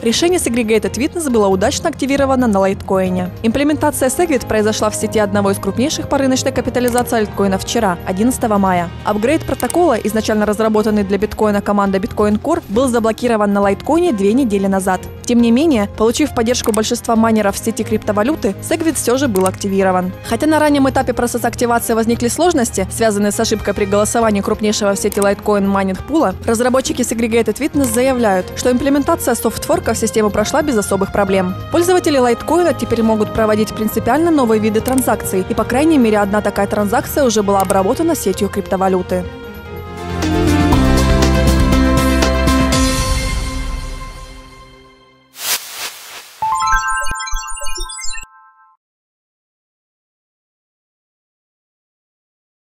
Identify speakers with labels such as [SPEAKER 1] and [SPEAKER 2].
[SPEAKER 1] Решение Segregated Witness было удачно активировано на Litecoin. Имплементация Segwit произошла в сети одного из крупнейших по рыночной капитализации альткоина вчера, 11 мая. Апгрейд протокола, изначально разработанный для биткоина командой Bitcoin Core, был заблокирован на Litecoin 2 недели назад. Тем не менее, получив поддержку большинства майнеров в сети криптовалюты, Segwit все же был активирован. Хотя на раннем этапе процесса активации возникли сложности, связанные с ошибкой при голосовании крупнейшего в сети Litecoin майнинг-пула, разработчики Segregated Witness заявляют, что имплементация софтфорка в систему прошла без особых проблем. Пользователи Litecoin теперь могут проводить принципиально новые виды транзакций, и по крайней мере одна такая транзакция уже была обработана сетью криптовалюты.